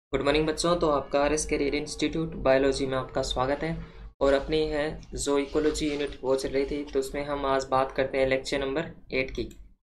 Good morning बच्चों। तो आपका R S career institute biology में आपका स्वागत है। और अपनी है जो इकोलॉजी यूनिट वो चल रही थी, तो उसमें हम आज बात करते हैं लेक्चर नंबर 8 की।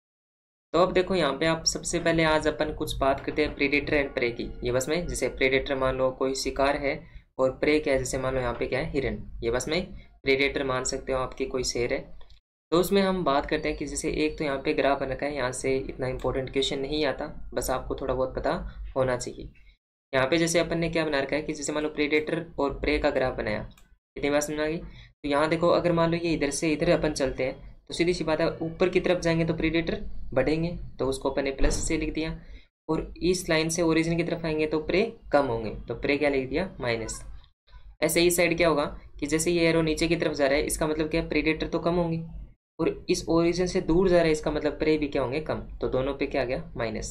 तो अब देखो यहाँ पे आप सबसे पहले आज अपन कुछ बात करते हैं प्रेडेटर एंड प्रे की। ये बस में जैसे प्रेडेटर मान लो कोई शिकार है और प्रे क्या है, जैसे मान लो यहाँ पे क्या है हिरन, ये बस में प्रेडेटर मान सकते हो आपकी कोई शेर है। तो उसमें हम बात करते हैं कि जैसे एक तो यहाँ पे ग्राफ बना है, यहाँ से इतना इंपॉर्टेंट क्वेश्चन नहीं आता, बस आपको थोड़ा बहुत पता होना चाहिए। यहाँ पे जैसे अपन ने क्या बना रखा है कि जैसे मान लो प्रेडेटर और प्रे का ग्राफ बनाया, इतनी बात समझ आ गई। तो यहाँ देखो अगर मान लो ये इधर से इधर अपन चलते हैं तो सीधी सी बात है ऊपर की तरफ जाएंगे तो प्रेडेटर बढ़ेंगे, तो उसको अपन ने प्लस से लिख दिया। और इस लाइन से ओरिजिन की तरफ आएंगे तो प्रे कम होंगे, तो प्रे क्या लिख दिया माइनस। ऐसे ही साइड क्या होगा कि जैसे ये एरो नीचे की तरफ जा रहा है, इसका मतलब क्या है प्रेडेटर तो कम होंगे, और इस ओरिजिन से दूर जा रहा है इसका मतलब प्रे भी क्या होंगे कम, तो दोनों पे क्या आ गया माइनस।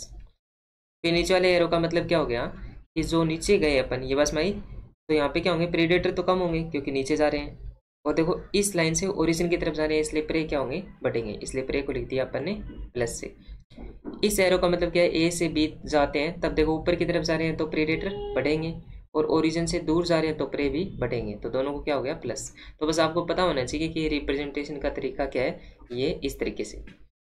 फिर नीचे वाले एरो का मतलब क्या हो गया कि जो नीचे गए अपन ये बस माई, तो यहाँ पे क्या होंगे प्रेडेटर तो कम होंगे क्योंकि नीचे जा रहे हैं। और देखो इस लाइन से ओरिजिन की तरफ जा रहे हैं इसलिए प्रे क्या होंगे बढ़ेंगे, इसलिए प्रे को लिख दिया अपन ने प्लस से। इस एरो का मतलब क्या है ए से बी जाते हैं तब देखो ऊपर की तरफ जा रहे हैं तो प्रेडेटर बढ़ेंगे, और ओरिजिन से दूर जा रहे हैं तो प्रे भी बढ़ेंगे, तो दोनों को क्या हो गया प्लस। तो बस आपको पता होना चाहिए कि ये रिप्रेजेंटेशन का तरीका क्या है, ये इस तरीके से।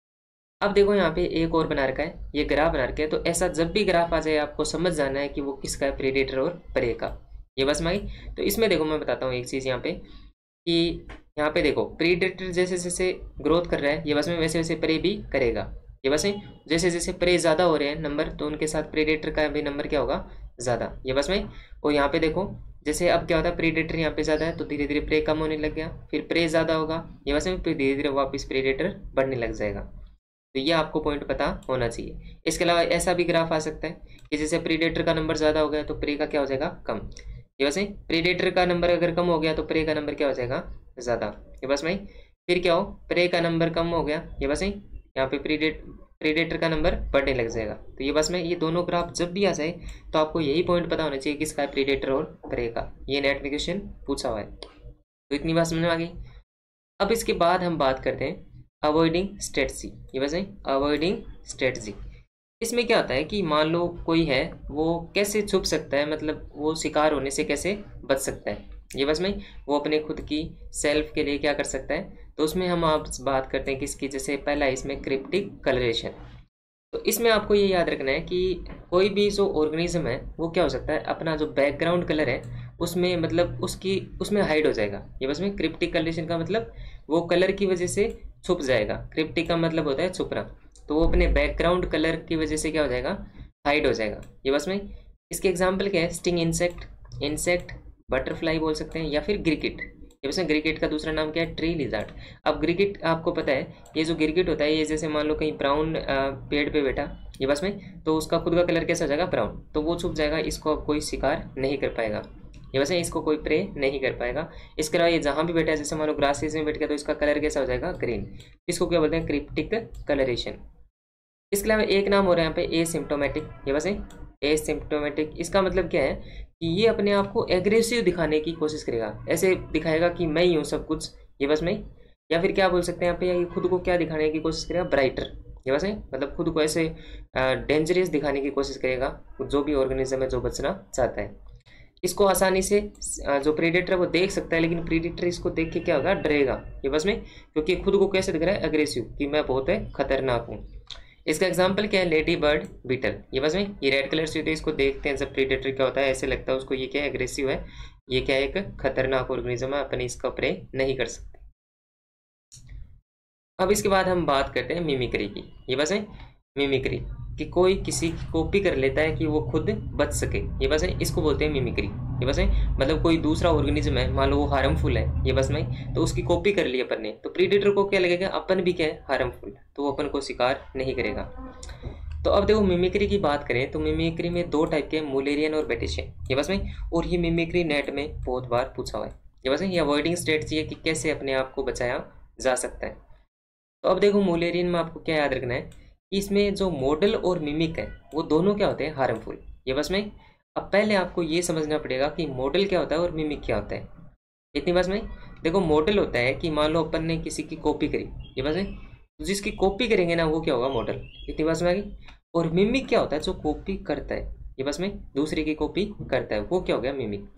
अब देखो यहाँ पे एक और बना रखा है, ये ग्राफ बना रखा है, तो ऐसा जब भी ग्राफ आ जाए आपको समझ जाना है कि वो किसका है, प्रेडेटर और प्रे का। ये बस माई। तो इसमें देखो मैं बताता हूँ एक चीज़ यहाँ पे कि यहाँ पे देखो प्रेडेटर जैसे जैसे ग्रोथ कर रहा है ये बस में, वैसे वैसे प्रे भी करेगा। ये बस में जैसे जैसे प्रे ज़्यादा हो रहे हैं नंबर, तो उनके साथ प्रेडेटर का भी नंबर क्या होगा ज़्यादा। ये बस में। और यहाँ पे देखो जैसे अब क्या होता है प्रेडेटर यहाँ पे ज़्यादा है तो धीरे धीरे प्रे कम होने लग गया, फिर प्रे ज़्यादा होगा ये बस में, फिर धीरे धीरे वापस प्रेडेटर बढ़ने लग जाएगा। तो ये आपको पॉइंट पता होना चाहिए। इसके अलावा ऐसा भी ग्राफ आ सकता है कि जैसे प्रीडेटर का नंबर ज़्यादा हो गया तो प्रे का क्या हो जाएगा कम। ये वैसे प्रीडेटर का नंबर अगर कम हो गया तो प्रे का नंबर क्या हो जाएगा ज़्यादा। ये बस भाई फिर क्या हो प्रे का नंबर कम हो गया, ये बस यहाँ पे प्रीडेटर का नंबर बढ़ने लग जाएगा। तो ये बस में ये दोनों ग्राफ जब भी आ जाए तो आपको यही पॉइंट पता होना चाहिए किसका है प्रीडेटर और प्रे का। ये नेट में क्वेश्चन पूछा हुआ है, तो इतनी बात समझ में आ गई। अब इसके बाद हम बात करते हैं अवॉइडिंग स्ट्रेटजी। ये वैसे अवॉइडिंग स्ट्रेटजी, इसमें क्या होता है कि मान लो कोई है वो कैसे छुप सकता है, मतलब वो शिकार होने से कैसे बच सकता है। ये बस में वो अपने खुद की सेल्फ के लिए क्या कर सकता है, तो उसमें हम आप बात करते हैं किसकी, जैसे पहला इसमें क्रिप्टिक कलरेशन। तो इसमें आपको ये याद रखना है कि कोई भी जो ऑर्गेनिज्म है वो क्या हो सकता है अपना जो बैकग्राउंड कलर है उसमें मतलब उसकी उसमें हाइड हो जाएगा। ये बस में क्रिप्टिक कलरेशन का मतलब वो कलर की वजह से छुप जाएगा। क्रिप्टिक का मतलब होता है छुपना, तो वो अपने बैकग्राउंड कलर की वजह से क्या हो जाएगा हाइड हो जाएगा। ये बस में इसके एग्जाम्पल क्या है स्टिंग इंसेक्ट बटरफ्लाई बोल सकते हैं, या फिर गिरगिट। ये बस में गिरगिट का दूसरा नाम क्या है ट्री लिजार्ड। अब गिरगिट आपको पता है ये जो गिरगिट होता है ये जैसे मान लो कहीं ब्राउन पेड़ पे बैठा ये बस में, तो उसका खुद का कलर कैसा हो जाएगा ब्राउन, तो वो छुप जाएगा, इसको अब कोई शिकार नहीं कर पाएगा। ये वैसे इसको कोई प्रे नहीं कर पाएगा। इसके अलावा ये जहाँ भी बैठा है जैसे मान लो ग्रासेस में बैठ गया तो इसका कलर कैसा हो जाएगा ग्रीन, इसको क्या बोलते हैं क्रिप्टिक कलरेशन। इसके अलावा एक नाम हो रहा है यहाँ पे एसिम्प्टोमेटिक। ये वैसे एसिम्प्टोमेटिक इसका मतलब क्या है कि ये अपने आप को एग्रेसिव दिखाने की कोशिश करेगा, ऐसे दिखाएगा कि मैं ही हूँ सब कुछ, ये बस मैं। या फिर क्या बोल सकते हैं यहाँ पे, ये खुद को क्या दिखाने की कोशिश करेगा ब्राइटर। ये बस है मतलब खुद को ऐसे डेंजरस दिखाने की कोशिश करेगा जो भी ऑर्गेनिज्म है जो बचना चाहता है। इसको आसानी से जो प्रेडेटर है वो देख सकता है, लेकिन प्रेडेटर इसको देख के क्या होगा डरेगा ये बस में, क्योंकि खुद को कैसे दिख रहा है अग्रेसिव कि मैं बहुत है खतरनाक हूँ। इसका एग्जाम्पल क्या है लेडी बर्ड बीटल। ये बस में ये रेड कलर से होती है, इसको देखते हैं जब प्रेडेटर क्या होता है ऐसे लगता है उसको ये क्या है एग्रेसिव है, ये क्या है एक खतरनाक ऑर्गेनिज्म है, अपन इसका प्रे नहीं कर सकते। अब इसके बाद हम बात करते हैं मिमिक्री की। ये बस है मिमिक्री कि कोई किसी की कॉपी कर लेता है कि वो खुद बच सके, ये बस है इसको बोलते हैं मिमिक्री। ये बस है मतलब कोई दूसरा ऑर्गेनिज्म है मान लो वो हार्मफुल है ये बस में, तो उसकी कॉपी कर ली अपन ने, तो प्रीडेटर को क्या लगेगा अपन भी क्या है हार्मफुल, तो वो अपन को शिकार नहीं करेगा। तो अब देखो मिमिक्री की बात करें तो मिमिक्री में दो टाइप के मुलेरियन और बेटिशियन। ये बस में और ये मिमिक्री नेट में बहुत बार पूछा हुआ है। ये बस ये अवॉइडिंग स्ट्रेटजी है कि कैसे अपने आप को बचाया जा सकता है। तो अब देखो मुलेरियन में आपको क्या याद रखना है कि इसमें जो मॉडल और मिमिक है वो दोनों क्या होते हैं हार्मफुल। ये बस में अब पहले आपको ये समझना पड़ेगा कि मॉडल क्या होता है और मिमिक क्या होता है। इतनी बस में देखो मॉडल होता है कि मान लो अपन ने किसी की कॉपी करी, ये बस में तो जिसकी कॉपी करेंगे ना वो क्या होगा मॉडल। इतनी बस में आ गई। और मिमिक क्या होता है जो कॉपी करता है, ये बस में दूसरे की कॉपी करता है, वो क्या हो गया मिमिक।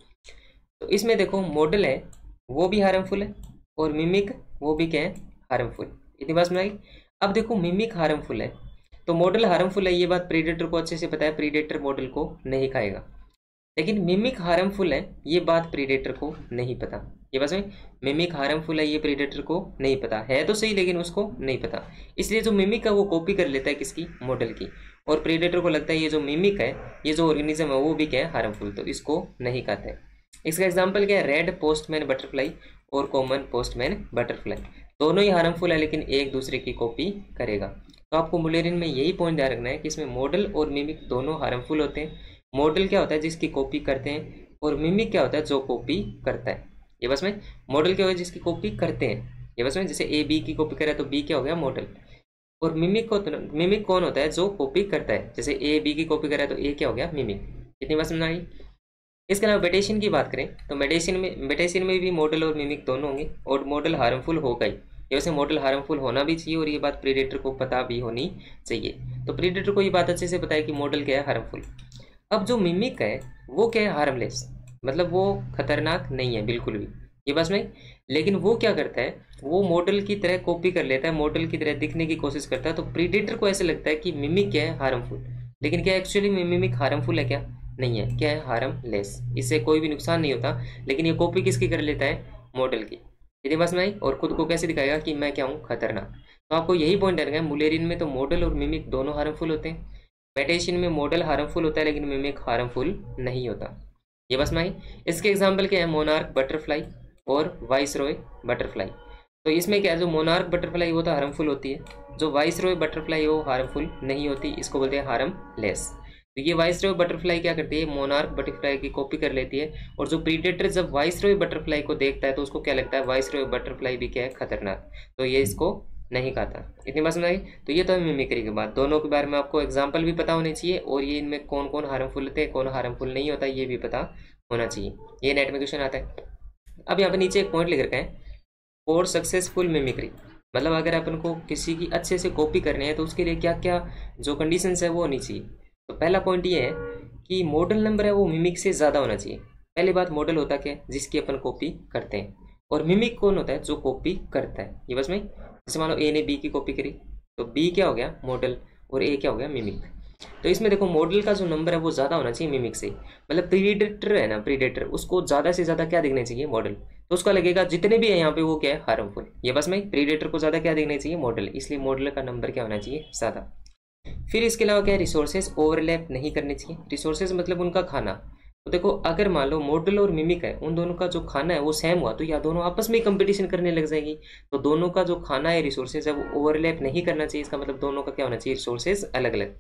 तो इसमें देखो मॉडल है वो भी हार्मफुल है और मिमिक वो भी क्या है हार्मफुल। इतनी बात समझ आई। अब देखो मिमिक हार्मफुल है तो मॉडल हार्मफुल है, ये बात प्रीडेटर को अच्छे से पता है, प्रीडेटर मॉडल को नहीं खाएगा। लेकिन मिमिक हार्मफुल है ये बात प्रीडेटर को नहीं पता। ये बस में मिमिक हार्मफुल है ये प्रीडेटर को नहीं पता है तो सही, लेकिन उसको नहीं पता। इसलिए जो मिमिक है वो कॉपी कर लेता है किसकी, मॉडल की, और प्रीडेटर को लगता है ये जो मिमिक है ये जो ऑर्गेनिज्म है वो भी क्या है हार्मफुल, तो इसको नहीं खाते। इसका एग्जाम्पल क्या है, रेड पोस्टमैन बटरफ्लाई और कॉमन पोस्टमैन बटरफ्लाई, दोनों ही हार्मफुल है लेकिन एक दूसरे की कॉपी करेगा। तो आपको मुलेरिन में यही पॉइंट ध्यान रखना है कि इसमें मॉडल और मिमिक दोनों हार्मफुल होते हैं। मॉडल क्या होता है जिसकी कॉपी करते हैं, और मिमिक क्या होता है जो कॉपी करता है। ये बस में मॉडल क्या होगा जिसकी कॉपी करते हैं, ये बस में जैसे ए बी की कॉपी करे तो बी क्या हो गया मॉडल, और मिमिक कौन होता है जो कॉपी करता है, जैसे ए बी की कॉपी करे तो ए क्या हो गया मिमिक। इतनी बात समझ आई। इसके अलावा मेडिसिन की बात करें तो मेडिसिन में भी मॉडल और मिमिक दोनों होंगे, और मॉडल हार्मफुल होगा ही, ये वैसे मॉडल हार्मफुल होना भी चाहिए और ये बात प्रीडेटर को पता भी होनी चाहिए। तो प्रीडेटर को ये बात अच्छे से पता है कि मॉडल क्या है हार्मफुल। अब जो मिमिक है वो क्या है हार्मलेस, मतलब वो खतरनाक नहीं है बिल्कुल भी, ये बस में। लेकिन वो क्या करता है, वो मॉडल की तरह कॉपी कर लेता है, मॉडल की तरह दिखने की कोशिश करता है। तो प्रीडेटर को ऐसे लगता है कि मिमिक क्या है हार्मफुल, लेकिन क्या एक्चुअली मिमिक हार्मफुल है क्या, नहीं है, क्या है हार्मलेस, इससे कोई भी नुकसान नहीं होता। लेकिन ये कॉपी किसकी कर लेता है, मॉडल की। यदि बस में आई, और खुद को कैसे दिखाएगा कि मैं क्या हूँ खतरनाक। तो आपको यही पॉइंट रखना है, मुलेरिन में तो मॉडल और मिमिक दोनों हार्मफुल होते हैं, मेटेशिन में मॉडल हार्मफुल होता है लेकिन मिमिक हार्मफुल नहीं होता। ये बस में आई। इसके एग्जाम्पल क्या है, मोनार्क बटरफ्लाई और वाइसरॉय बटरफ्लाई। तो इसमें क्या है, जो मोनार्क बटरफ्लाई वो तो हार्मफुल होती है, जो वाइसरॉय बटरफ्लाई वो हार्मफुल नहीं होती, इसको बोलते हैं हार्मलेस। तो ये वाइसरॉय बटरफ्लाई क्या करती है, मोनार्क बटरफ्लाई की कॉपी कर लेती है, और जो प्रीडेटर जब वाइसरॉय बटरफ्लाई को देखता है तो उसको क्या लगता है, वाइसरॉय बटरफ्लाई भी क्या है खतरनाक, तो ये इसको नहीं खाता। इतनी बात समझ आई। तो ये तो है मिमिक्री के बाद, दोनों के बारे में आपको एग्जाम्पल भी पता होने चाहिए, और ये इनमें कौन कौन हार्मफुल होते हैं कौन हार्मफुल नहीं होता ये भी पता होना चाहिए। ये नेट में क्वेश्चन आता है। अब यहाँ पे नीचे एक पॉइंट लिख रखा है, फॉर सक्सेसफुल मिमिक्री, मतलब अगर अपन को किसी की अच्छे से कॉपी करनी है तो उसके लिए क्या क्या जो कंडीशंस है वो होनी चाहिए। तो पहला पॉइंट ये है कि मॉडल नंबर है वो मिमिक से ज़्यादा होना चाहिए। पहली बात, मॉडल होता क्या है जिसकी अपन कॉपी करते हैं, और मिमिक कौन होता है जो कॉपी करता है। ये बस में जैसे मान लो ए ने बी की कॉपी करी तो बी क्या हो गया मॉडल और ए क्या हो गया मिमिक। तो इसमें देखो मॉडल का जो नंबर है वो ज़्यादा होना चाहिए मिमिक से, मतलब प्रीडेटर है ना, प्रीडेटर उसको ज़्यादा से ज़्यादा क्या दिखना चाहिए मॉडल, तो उसका लगेगा जितने भी है यहाँ पे वो क्या है हार्मफुल। ये बस में प्रीडेटर को ज़्यादा क्या दिखना चाहिए मॉडल, इसलिए मॉडल का नंबर क्या होना चाहिए ज़्यादा। फिर इसके अलावा क्या है, रिसोर्सेज ओवरलैप नहीं करने चाहिए। रिसोर्सेज मतलब उनका खाना। तो देखो अगर मान लो मॉडल और मिमिक है, उन दोनों का जो खाना है वो सेम हुआ तो या दोनों आपस में कंपटीशन करने लग जाएगी। तो दोनों का जो खाना है रिसोर्सेज है वो ओवरलैप नहीं करना चाहिए, इसका मतलब दोनों का क्या होना चाहिए रिसोर्सेज अलग अलग।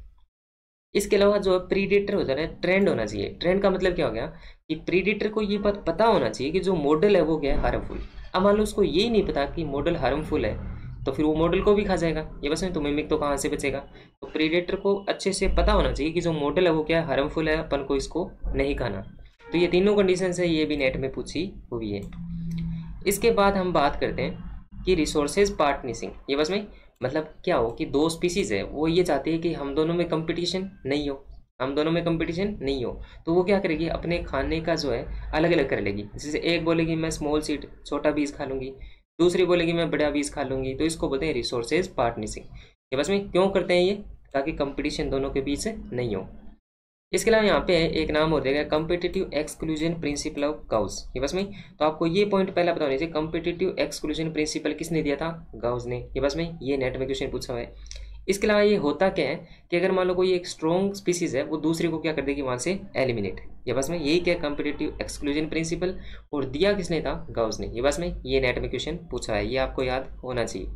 इसके अलावा जो प्रीडेटर हो जा रहा है, ट्रेंड होना चाहिए। ट्रेंड का मतलब क्या हो गया कि प्रीडेटर को ये बात पता होना चाहिए कि जो मॉडल है वो क्या है हार्मफुल। अब मान लो उसको यही नहीं पता कि मॉडल हार्मफुल है तो फिर वो मॉडल को भी खा जाएगा। ये बस नहीं तो मिमिक तो कहाँ से बचेगा। तो प्रीडेटर को अच्छे से पता होना चाहिए कि जो मॉडल है वो क्या है हार्मफुल है, अपन को इसको नहीं खाना। तो ये तीनों कंडीशन है, ये भी नेट में पूछी हुई है। इसके बाद हम बात करते हैं कि रिसोर्सेज पार्टनरशिप। ये बस में मतलब क्या हो कि दो स्पीसीज है वो ये चाहती है कि हम दोनों में कंपटीशन नहीं हो, हम दोनों में कंपटीशन नहीं हो, तो वो क्या करेगी अपने खाने का जो है अलग अलग कर लेगी। जैसे एक बोलेगी मैं स्मॉल सीड छोटा बीज खा लूँगी, दूसरी बोलेगी मैं बड़ा बीज खा लूँगी, तो इसको बोलते हैं रिसोर्सेज पार्टनरशिप। ये बस में क्यों करते हैं ये, ताकि कंपटीशन दोनों के बीच नहीं हो। इसके अलावा यहाँ पे एक नाम हो जाएगा competitive exclusion principle of Gause. ये बस में तो आपको ये पॉइंट पहला पता होना चाहिए, कम्पिटिटिव एक्सक्लूजन प्रिंसिपल किसने दिया था, गाउस ने। ये बस में ये नेट में क्वेश्चन पूछा हुआ है। इसके अलावा ये होता क्या है कि अगर मान लो कोई एक स्ट्रॉन्ग स्पीसीज है वो दूसरे को क्या कर देगी वहाँ से एलिमिनेट। ये बस में यही क्या कम्पिटिटिव एक्सक्लूजन प्रिंसिपल, और दिया किसने था, गाउस ने। ये बस में ये नेट में क्वेश्चन पूछा है, ये आपको याद होना चाहिए।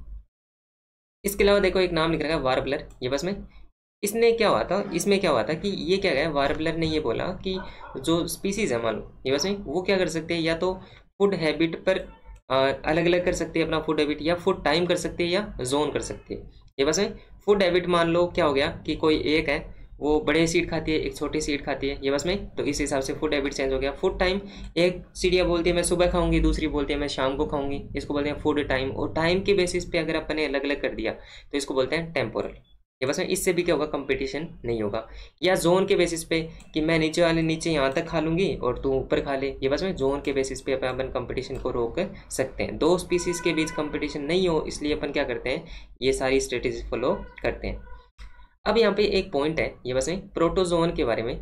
इसके अलावा देखो एक नाम लिख रखा है वार्बलर। ये बस में इसने क्या हुआ था, इसमें क्या हुआ था कि ये क्या गया वार्बलर ने ये बोला कि जो स्पीसीज है मान लो ये बस में वो क्या कर सकते हैं, या तो फूड हैबिट पर अलग अलग कर सकते हैं अपना फूड हैबिट, या फूड टाइम कर सकते हैं, या जोन कर सकते हैं। ये बस में फूड हैबिट मान लो क्या हो गया कि कोई एक है वो बड़े सीड खाती है एक छोटी सीड खाती है, ये बस में तो इस हिसाब से फूड हैबिट चेंज हो गया। फूड टाइम, एक सीढ़िया बोलती है मैं सुबह खाऊंगी, दूसरी बोलती है मैं शाम को खाऊंगी, इसको बोलते हैं फूड टाइम। और टाइम के बेसिस पे अगर अपन ने अलग अलग कर दिया तो इसको बोलते हैं टेम्पोरल। ये बस में इससे भी क्या होगा, कंपटीशन नहीं होगा। या जोन के बेसिस पे कि मैं नीचे वाले नीचे यहाँ तक खा लूंगी और तू ऊपर खा ले, ये बस में जोन के बेसिस पे अपन कंपटीशन को रोक सकते हैं। दो स्पीसीज के बीच कंपटीशन नहीं हो इसलिए अपन क्या करते हैं, ये सारी स्ट्रेटेजी फॉलो करते हैं। अब यहाँ पे एक पॉइंट है, ये बस में प्रोटोजोन के बारे में,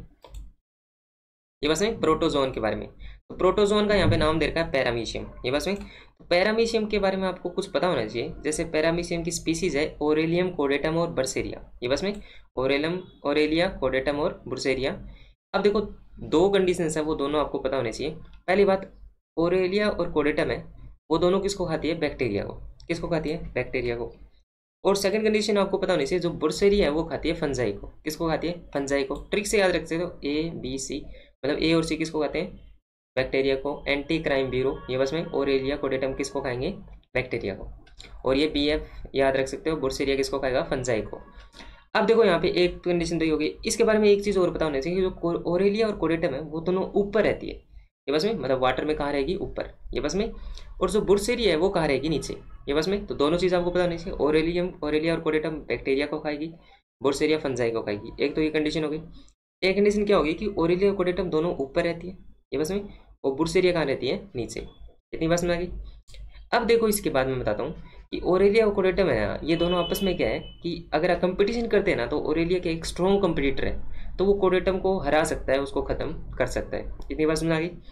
ये बस में प्रोटोजोन के बारे में। तो प्रोटोजोन का यहाँ पे नाम दे रखा है पैरामीशियम, ये बस में। तो पैरामीशियम के बारे में आपको कुछ पता होना चाहिए। जैसे पैरामीशियम की स्पीसीज है ओरेलियम, कोडेटम और बर्सेरिया, ये बस में ओरेलिया, कोडेटम और बुर्सेरिया। अब देखो दो कंडीशंस है, वो दोनों आपको पता होने चाहिए। पहली बात, ओरेलिया और कोडेटम है वो दोनों किसको खाती है, बैक्टीरिया को। किसको खाती है, बैक्टीरिया को। और सेकंड कंडीशन आपको पता होनी चाहिए, जो बुर्सेरिया है वो खाती है फंजाई को। किसको खाती है, फंजाई को। ट्रिक से याद रखते हो, ए बी सी, मतलब ए और सी किसको खाते हैं, बैक्टीरिया को। एंटी क्राइम ब्यूरो, ये बस में ओरेलिया कोडेटम किसको खाएंगे, बैक्टीरिया को। और ये BF याद रख सकते हो, बुर्सेरिया किसको खाएगा, फंजाई को। अब देखो यहाँ पे एक कंडीशन तो ये होगी। इसके बारे में एक चीज़ और पता होनी चाहिए, जो ओरेलिया और कोडेटम है वो दोनों ऊपर रहती है, ये बस में, मतलब वाटर में कहाँ रहेगी, ऊपर, ये बस में। और जो बुर्सेरिया है वो कहाँ रहेगी, नीचे, ये बस में। तो दोनों चीज़ आपको पता होनी चाहिए। ओरेलिया और कोडेटम बैक्टीरिया को खाएगी, बुर्सेरिया फंजाई को खाएगी। एक तो ये कंडीशन होगी। एक कंडीशन क्या होगी कि ओरेलिया और कोडेटम दोनों ऊपर रहती है, ये बस में, और बुर्सेरिया कहाँ रहती है, नीचे। इतनी बात समझ आ गई। अब देखो इसके बाद मैं बताता हूँ कि ओरेलिया और कोडेटम है ना, ये दोनों आपस में क्या है कि अगर आप कंपटीशन करते हैं ना, तो ओरेलिया के एक स्ट्रॉन्ग कंपटीटर है, तो वो कोडेटम को हरा सकता है, उसको खत्म कर सकता है। इतनी बात समझ आ गई।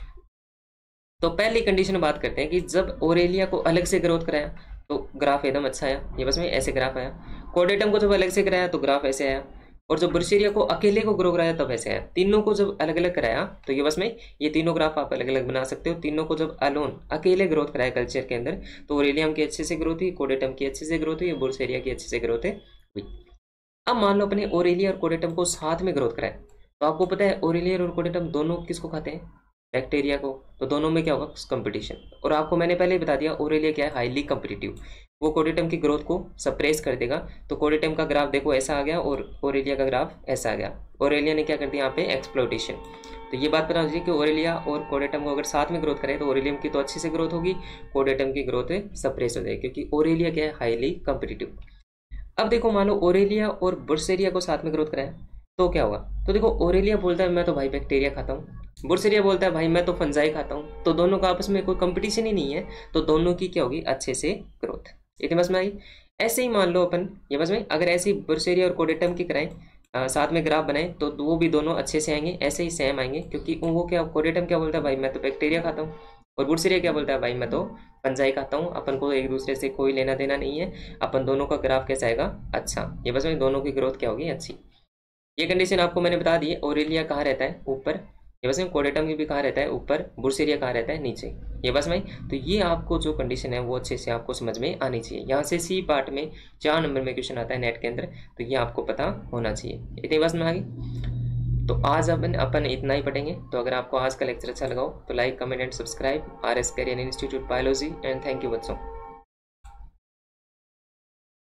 तो पहली कंडीशन बात करते हैं कि जब ओरेलिया को अलग से ग्रोथ कराया तो ग्राफ एकदम अच्छा आया, ये बस में ऐसे ग्राफ आया। कोडेटम को जब अलग से कराया तो ग्राफ ऐसे आया। और जब बुर्सेरिया को अकेले को ग्रो कराया तब ऐसे आया। तीनों को जब अलग अलग कराया तो ये बस में ये तीनों ग्राफ आप अलग अलग बना सकते हो। तीनों को जब अलोन अकेले ग्रोथ कराया कल्चर के अंदर तो ओरेलियम की अच्छे से ग्रोथ हुई, कोडेटम की अच्छे से ग्रोथ हुई, बुर्सेरिया की अच्छे से ग्रोथ हुई। अब मान लो अपने ओरेलिया और कोडेटम को साथ में ग्रोथ कराया, तो आपको पता है ओरेलिया और कोडेटम दोनों किसको खाते हैं, बैक्टीरिया को। तो दोनों में क्या होगा, कंपटीशन। और आपको मैंने पहले ही बता दिया ओरेलिया क्या है, हाईली कंपिटिटिव, वो कोडेटम की ग्रोथ को सप्रेस कर देगा। तो कोडेटम का ग्राफ देखो ऐसा आ गया और ओरेलिया का ग्राफ ऐसा आ गया। ओरेलिया ने क्या कर दिया यहाँ पे, एक्सप्लोइटेशन। तो ये बात पता होनी चाहिए कि ओरेलिया और कोडेटम को अगर साथ में ग्रोथ करें तो ओरेलियम की तो अच्छी से ग्रोथ होगी, कोडेटम की ग्रोथ सप्रेस हो जाएगी, क्योंकि ओरेलिया क्या है, हाईली कंपिटिटिव। अब देखो मान लो ओरेलिया और बुर्सेरिया को साथ में ग्रोथ कराया तो क्या होगा। तो देखो ओरेलिया बोलता है मैं तो भाई बैक्टीरिया खाता हूँ, बुर्सेरिया बोलता है भाई मैं तो फंजाई खाता हूँ। तो दोनों का आपस में कोई कंपटीशन ही नहीं है, तो दोनों की क्या होगी, अच्छे से ग्रोथ। इतनी बस में आई। ऐसे ही मान लो अपन ये बस में अगर ऐसे ही बुर्सेरिया और कोडेटम की कराएं, साथ में ग्राफ बनाए तो वो भी दोनों अच्छे से आएंगे, ऐसे ही सेम आएंगे। क्योंकि वो क्या, कोडेटम क्या बोलता है भाई मैं तो बैक्टीरिया खाता हूँ, और बुर्सेरिया क्या बोलता है भाई मैं तो फंजाई खाता हूँ। अपन को एक दूसरे से कोई लेना देना नहीं है, अपन दोनों का ग्राफ कैसा आएगा, अच्छा। ये बस में दोनों की ग्रोथ क्या होगी, अच्छी। ये कंडीशन आपको मैंने बता दी है। ओरेलिया कहाँ रहता है, ऊपर, ये बस में। कोडेटम भी कहाँ रहता है, ऊपर। बुर्सेरिया कहाँ रहता है, नीचे। ये बस में। तो ये आपको जो कंडीशन है वो अच्छे से आपको समझ में आनी चाहिए। यहाँ से सी पार्ट में 4 नंबर में क्वेश्चन आता है नेट के अंदर, तो ये आपको पता होना चाहिए। इतनी बस में आ गई। तो आज अपन इतना ही पढ़ेंगे। तो अगर आपको आज का लेक्चर अच्छा लगा हो तो like, comment and subscribe RS career institute biology. And thank you बच्चों।